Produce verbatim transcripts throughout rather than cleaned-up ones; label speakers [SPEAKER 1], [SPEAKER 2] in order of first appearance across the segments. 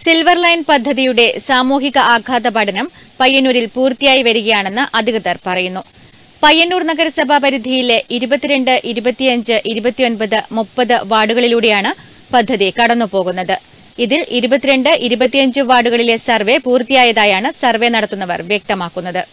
[SPEAKER 1] Silver line പദ്ധതിയുടെ സാമൂഹിക ആഘാത പഠനം പയ്യന്നൂരിൽ പൂർത്തിയായി വരികയാണെന്ന് അധികൃതർ പറയുന്നു. പയ്യന്നൂർ നഗരസഭാ പരിധിയിലെ ഇരുപത്തിരണ്ട്, ഇരുപത്തിയഞ്ച്, ഇരുപത്തിയൊൻപത്, മുപ്പത് വാർഡുകളിലൂടെയാണ് പദ്ധതി കടന്നുപോകുന്നത്. ഇതിൽ ഇരുപത്തിരണ്ട്, ഇരുപത്തിയഞ്ച് വാർഡുകളിലെ സർവേ പൂർത്തിയായതായാണ് സർവേ നടത്തുന്നവർ വ്യക്തമാക്കുന്നത്.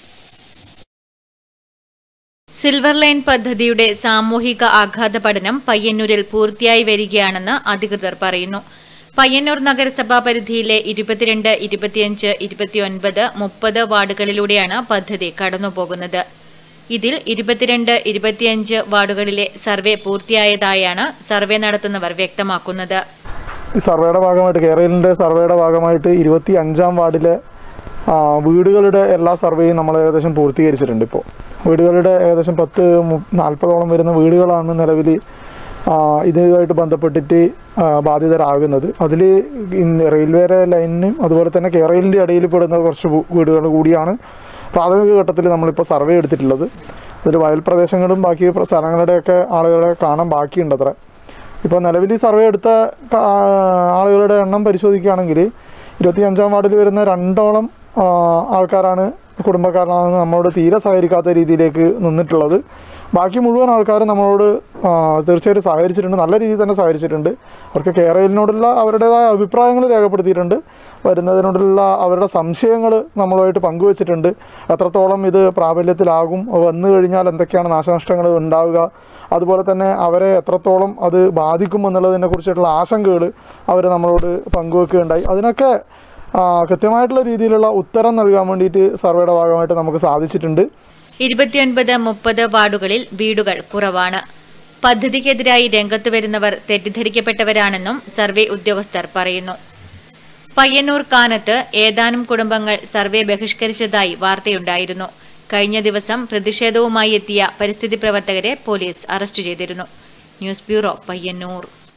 [SPEAKER 1] സിൽവർ ലൈൻ പദ്ധതിയുടെ സാമൂഹിക ആഘാത പഠനം പയ്യന്നൂരിൽ പൂർത്തിയായി വരികയാണെന്ന് അധികൃതർ പറയുന്നു. പയ്യന്നൂർ നഗരസഭാ പരിധിയിലെ ഇരുപത്തിരണ്ട്, ഇരുപത്തിയഞ്ച്, ഇരുപത്തിയൊൻപത്, മുപ്പത് വാർഡുകളിലൂടെയാണ് പദ്ധതി കടന്നുപോകുന്നത്. ഇതിൽ ഇരുപത്തിരണ്ട്, ഇരുപത്തിയഞ്ച് വാർഡുകളിലെ സർവേ പൂർത്തിയായതായാണ് സർവേ നടത്തുന്നവർ വ്യക്തമാക്കുന്നത്.
[SPEAKER 2] സർവേയുടെ ഭാഗമായിട്ട് കേരളിൻ്റെ സർവേയുടെ ഭാഗമായിട്ട് ഇരുപത്തി അഞ്ചാം വാർഡിലെ വീടുകളുടെ എല്ലാ സർവേയും നമ്മൾ ഏകദേശം പൂർത്തീകരിച്ചിട്ടുണ്ട്. ഇപ്പോൾ വീടുകളുടെ ഏകദേശം പത്ത് നാൽപ്പതോളം വരുന്ന വീടുകളാണ് നിലവിൽ ഇതുമായിട്ട് ബന്ധപ്പെട്ടിട്ട് ബാധിതരാകുന്നത്. അതിൽ റെയിൽവേയുടെ ലൈനിനും അതുപോലെ തന്നെ കേരളിൻ്റെ ഇടയിൽ പെടുന്ന കുറച്ച് വീടുകൾ കൂടിയാണ് പ്രാഥമിക ഘട്ടത്തിൽ നമ്മളിപ്പോൾ സർവേ എടുത്തിട്ടുള്ളത്. അതിൽ വയൽ പ്രദേശങ്ങളും ബാക്കി സ്ഥലങ്ങളുടെയൊക്കെ ആളുകളെ കാണാൻ ബാക്കിയുണ്ട് അത്ര. ഇപ്പോൾ നിലവിൽ സർവേ എടുത്ത ആളുകളുടെ എണ്ണം പരിശോധിക്കുകയാണെങ്കിൽ ഇരുപത്തി അഞ്ചാം വാർഡിൽ വരുന്ന രണ്ടോളം ആൾക്കാരാണ് കുടുംബക്കാരാണ് നമ്മളോട് തീരെ സഹകരിക്കാത്ത രീതിയിലേക്ക് നിന്നിട്ടുള്ളത്. ബാക്കി മുഴുവൻ ആൾക്കാരും നമ്മളോട് തീർച്ചയായിട്ടും സഹകരിച്ചിട്ടുണ്ട്, നല്ല രീതിയിൽ തന്നെ സഹകരിച്ചിട്ടുണ്ട്. അവർക്ക് കേരളിനോടുള്ള അവരുടേതായ അഭിപ്രായങ്ങൾ രേഖപ്പെടുത്തിയിട്ടുണ്ട്. വരുന്നതിനോടുള്ള അവരുടെ സംശയങ്ങൾ നമ്മളുമായിട്ട് പങ്കുവച്ചിട്ടുണ്ട്. എത്രത്തോളം ഇത് പ്രാബല്യത്തിലാകും, വന്നു കഴിഞ്ഞാൽ എന്തൊക്കെയാണ് നാശനഷ്ടങ്ങൾ ഉണ്ടാവുക, അതുപോലെ തന്നെ അവരെ എത്രത്തോളം അത് ബാധിക്കും എന്നുള്ളതിനെ കുറിച്ചിട്ടുള്ള ആശങ്കകൾ അവർ നമ്മളോട് പങ്കുവെക്കുകയുണ്ടായി. അതിനൊക്കെ കൃത്യമായിട്ടുള്ള രീതിയിലുള്ള ഉത്തരം നൽകാൻ വേണ്ടിയിട്ട് സർവേയുടെ ഭാഗമായിട്ട് നമുക്ക് സാധിച്ചിട്ടുണ്ട്.
[SPEAKER 1] ഇരുപത്തിയൊൻപത്, മുപ്പത് വാർഡുകളിൽ വീടുകൾ കുറവാണ്. പദ്ധതിക്കെതിരായി രംഗത്തു വരുന്നവർ തെറ്റിദ്ധരിക്കപ്പെട്ടവരാണെന്നും സർവേ ഉദ്യോഗസ്ഥർ പറയുന്നു. പയ്യന്നൂർ കാനത്ത് ഏതാനും കുടുംബങ്ങൾ സർവേ ബഹിഷ്കരിച്ചതായി വാർത്തയുണ്ടായിരുന്നു. കഴിഞ്ഞ ദിവസം പ്രതിഷേധവുമായി എത്തിയ പരിസ്ഥിതി പ്രവർത്തകരെ പോലീസ് അറസ്റ്റ് ചെയ്തിരുന്നു. News bureau, Payyanur.